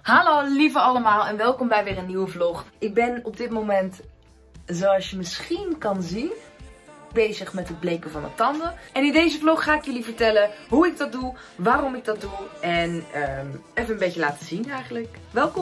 Hallo lieve allemaal en welkom bij weer een nieuwe vlog. Ik ben op dit moment, zoals je misschien kan zien, bezig met het bleken van mijn tanden. En in deze vlog ga ik jullie vertellen hoe ik dat doe, waarom ik dat doe en even een beetje laten zien eigenlijk. Welkom!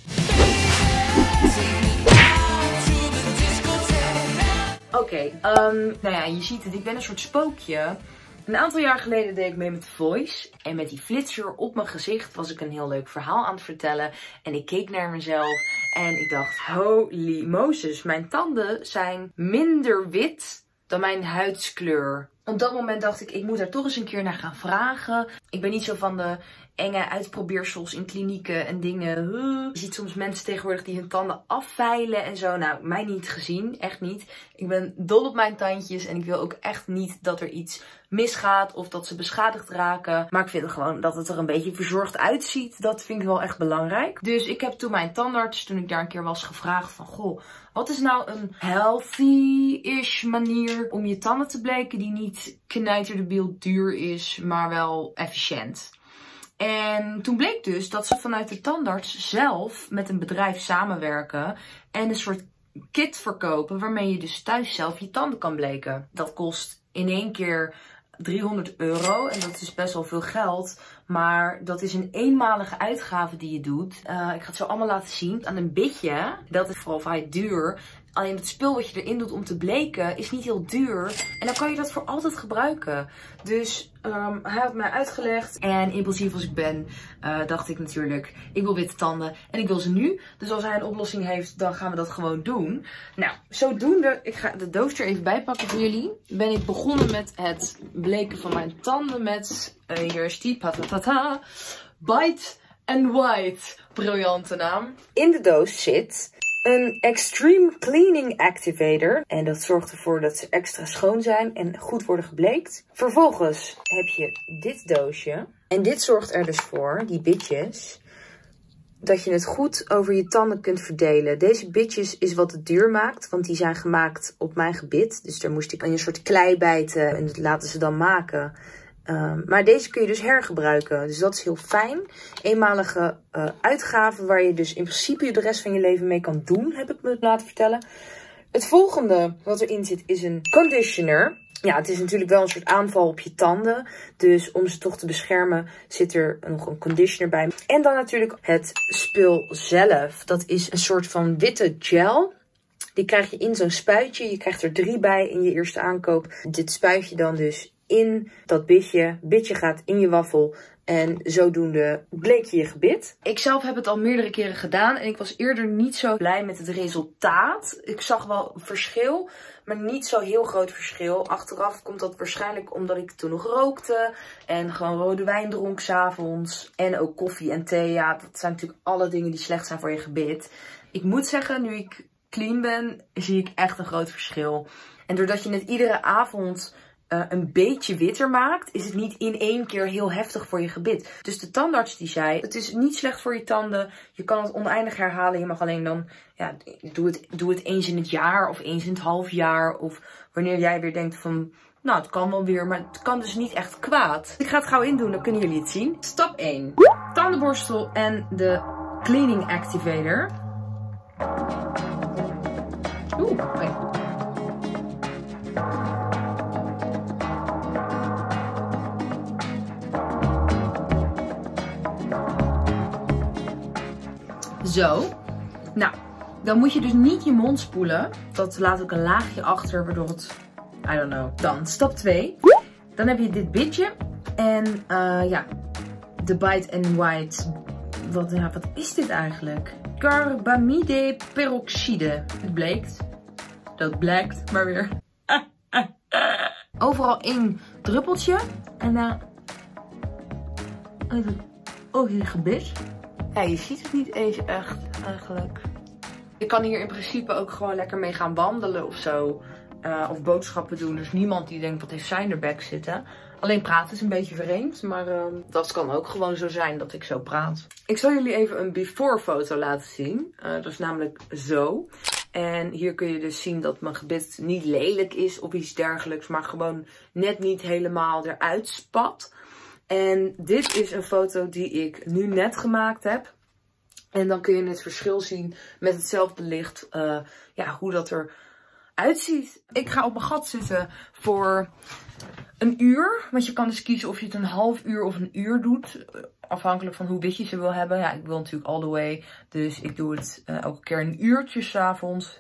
Oké, nou ja, je ziet het, ik ben een soort spookje. Een aantal jaar geleden deed ik mee met The Voice. En met die flitser op mijn gezicht was ik een heel leuk verhaal aan het vertellen. En ik keek naar mezelf en ik dacht, holy Moses, mijn tanden zijn minder wit dan mijn huidskleur. Op dat moment dacht ik moet daar toch eens een keer naar gaan vragen. Ik ben niet zo van de enge uitprobeersels in klinieken en dingen. Je ziet soms mensen tegenwoordig die hun tanden afveilen en zo. Nou, mij niet gezien. Echt niet. Ik ben dol op mijn tandjes en ik wil ook echt niet dat er iets misgaat of dat ze beschadigd raken. Maar ik vind gewoon dat het er een beetje verzorgd uitziet. Dat vind ik wel echt belangrijk. Dus ik heb toen mijn tandarts, toen ik daar een keer was, gevraagd van, goh, wat is nou een healthy-ish manier om je tanden te bleken die niet knijterdebiel duur is, maar wel efficiënt? En toen bleek dus dat ze vanuit de tandarts zelf met een bedrijf samenwerken en een soort kit verkopen waarmee je dus thuis zelf je tanden kan bleken. Dat kost in één keer €300 en dat is best wel veel geld, maar dat is een eenmalige uitgave die je doet. Ik ga het zo allemaal laten zien. Aan een bitje, dat is vooral vrij duur. Alleen het spul wat je erin doet om te bleken is niet heel duur. En dan kan je dat voor altijd gebruiken. Dus hij had mij uitgelegd. En impulsief als ik ben, dacht ik natuurlijk, ik wil witte tanden. En ik wil ze nu. Dus als hij een oplossing heeft, dan gaan we dat gewoon doen. Nou, zodoende, ik ga de doos er even bij pakken voor jullie. Ben ik begonnen met het bleken van mijn tanden met, hier is die, patatata, Bite and White. Briljante naam. In de doos zit een Extreme Cleaning Activator. En dat zorgt ervoor dat ze extra schoon zijn en goed worden gebleekt. Vervolgens heb je dit doosje. En dit zorgt er dus voor, die bitjes, dat je het goed over je tanden kunt verdelen. Deze bitjes is wat het duur maakt, want die zijn gemaakt op mijn gebit. Dus daar moest ik aan een soort klei bijten en dat laten ze dan maken. Maar deze kun je dus hergebruiken. Dus dat is heel fijn. Eenmalige uitgaven waar je dus in principe de rest van je leven mee kan doen, heb ik me laten vertellen. Het volgende wat erin zit is een conditioner. Ja, het is natuurlijk wel een soort aanval op je tanden. Dus om ze toch te beschermen zit er nog een conditioner bij. En dan natuurlijk het spul zelf. Dat is een soort van witte gel. Die krijg je in zo'n spuitje. Je krijgt er 3 bij in je eerste aankoop. Dit spuit je dan dus in dat bitje. Bitje gaat in je waffel. En zodoende bleek je gebit. Ik zelf heb het al meerdere keren gedaan. En ik was eerder niet zo blij met het resultaat. Ik zag wel verschil. Maar niet zo heel groot verschil. Achteraf komt dat waarschijnlijk omdat ik toen nog rookte. En gewoon rode wijn dronk 's avonds. En ook koffie en thee. Ja, dat zijn natuurlijk alle dingen die slecht zijn voor je gebit. Ik moet zeggen, nu ik clean ben, zie ik echt een groot verschil. En doordat je het iedere avond een beetje witter maakt, is het niet in één keer heel heftig voor je gebit. Dus de tandarts die zei, het is niet slecht voor je tanden. Je kan het oneindig herhalen. Je mag alleen dan, ja, doe het eens in het jaar of eens in het half jaar. Of wanneer jij weer denkt van, nou, het kan wel weer, maar het kan dus niet echt kwaad. Ik ga het gauw indoen, dan kunnen jullie het zien. Stap 1. Tandenborstel en de Cleaning Activator. Oké. Zo. Nou, dan moet je dus niet je mond spoelen. Dat laat ook een laagje achter, waardoor het, I don't know. Dan, stap 2. Dan heb je dit bitje. En ja, de Bite and White. Wat is dit eigenlijk? Carbamide peroxide. Het bleekt. Dat blijkt, maar weer. Overal 1 druppeltje. En dan over je gebit. Ja, je ziet het niet eens echt eigenlijk. Je kan hier in principe ook gewoon lekker mee gaan wandelen of zo. Of boodschappen doen. Dus niemand die denkt, wat heeft zij in haar bek zitten. Alleen praten is een beetje vreemd. Maar dat kan ook gewoon zo zijn dat ik zo praat. Ik zal jullie even een before foto laten zien. Dat is namelijk zo. En hier kun je dus zien dat mijn gebit niet lelijk is of iets dergelijks. Maar gewoon net niet helemaal eruit spat. En dit is een foto die ik nu net gemaakt heb. En dan kun je het verschil zien met hetzelfde licht, ja, hoe dat eruit ziet. Ik ga op mijn gat zitten voor een uur. Want je kan dus kiezen of je het een half uur of een uur doet. Afhankelijk van hoe wit je ze wil hebben. Ja, ik wil natuurlijk all the way. Dus ik doe het elke keer een uurtje 's avonds.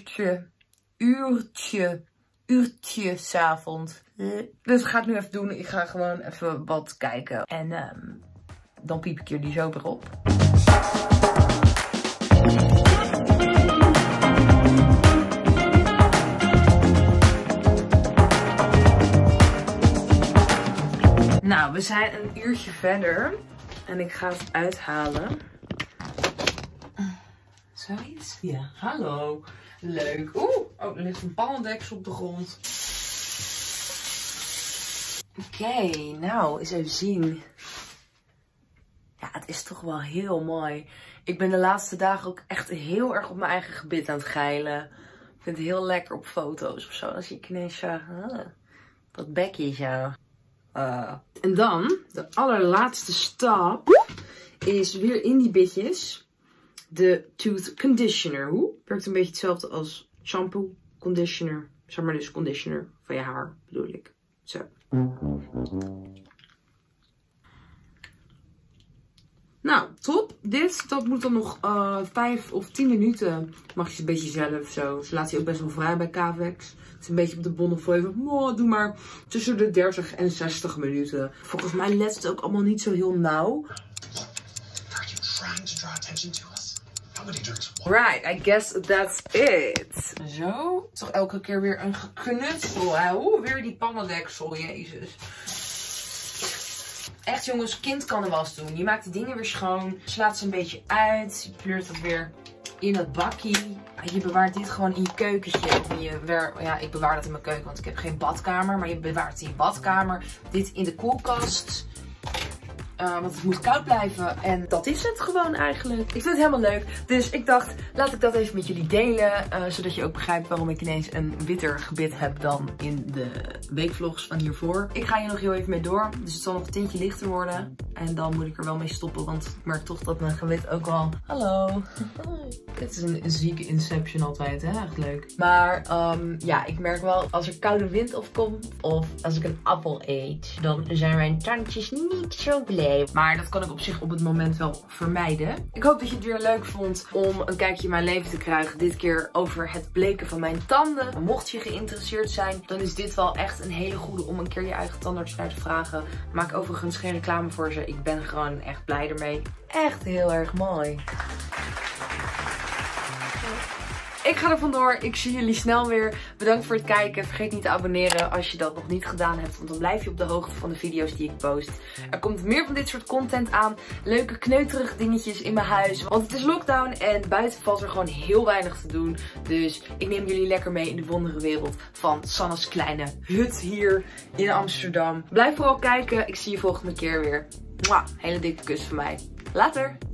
Uurtje 's avonds. Dus dat ga ik nu even doen. Ik ga gewoon even wat kijken. En dan piep ik jullie zo weer op. Nou, we zijn een uurtje verder. En ik ga het uithalen. Zoiets? Ja, hallo. Leuk. Oeh, oh, er ligt een pannendeksel op de grond. Oké, nou, eens even zien. Ja, het is toch wel heel mooi. Ik ben de laatste dagen ook echt heel erg op mijn eigen gebit aan het geilen. Ik vind het heel lekker op foto's of zo. Dan zie ik ineens zo, dat bekje zo. En dan, de allerlaatste stap, is weer in die bitjes de tooth conditioner. Hoe? Werkt een beetje hetzelfde als shampoo, conditioner. Zeg maar dus conditioner van je haar, bedoel ik. Zo. Nou, top. Dat moet dan nog 5 of 10 minuten. Mag je een beetje zelf zo. Ze laat je ook best wel vrij bij Cavex. Het is een beetje op de Bonnefoy. Doe maar tussen de 30 en 60 minuten. Volgens mij let het ook allemaal niet zo heel nauw. Right, I guess that's it. Zo. Toch elke keer weer een geknutsel. Oeh, weer die pannendeksel, jezus. Echt jongens, kind kan de was doen. Je maakt de dingen weer schoon. Slaat ze een beetje uit. Je pleurt het weer in het bakkie. Je bewaart dit gewoon in je keukentje. Of in ja, ik bewaar dat in mijn keuken, want ik heb geen badkamer. Maar je bewaart het in je badkamer. Dit in de koelkast. Want het moet koud blijven. En dat is het gewoon eigenlijk. Ik vind het helemaal leuk. Dus ik dacht, laat ik dat even met jullie delen. Zodat je ook begrijpt waarom ik ineens een witter gebit heb dan in de weekvlogs van hiervoor. Ik ga hier nog heel even mee door. Dus het zal nog een tintje lichter worden. En dan moet ik er wel mee stoppen. Want ik merk toch dat mijn gebit ook wel... Hallo. Dit is een zieke inception altijd, hè? Echt leuk. Maar ja, ik merk wel als er koude wind opkomt. Of als ik een appel eet. Dan zijn mijn tandjes niet zo blij. Maar dat kan ik op zich op het moment wel vermijden. Ik hoop dat je het weer leuk vond om een kijkje in mijn leven te krijgen. Dit keer over het bleken van mijn tanden. Mocht je geïnteresseerd zijn, dan is dit wel echt een hele goede om een keer je eigen tandarts naar te vragen. Maak overigens geen reclame voor ze. Ik ben gewoon echt blij ermee. Echt heel erg mooi. Ik ga er vandoor. Ik zie jullie snel weer. Bedankt voor het kijken. Vergeet niet te abonneren als je dat nog niet gedaan hebt. Want dan blijf je op de hoogte van de video's die ik post. Er komt meer van dit soort content aan. Leuke kneuterige dingetjes in mijn huis. Want het is lockdown en buiten valt er gewoon heel weinig te doen. Dus ik neem jullie lekker mee in de wondere wereld van Sanne's kleine hut hier in Amsterdam. Blijf vooral kijken. Ik zie je volgende keer weer. Mwah, hele dikke kus van mij. Later!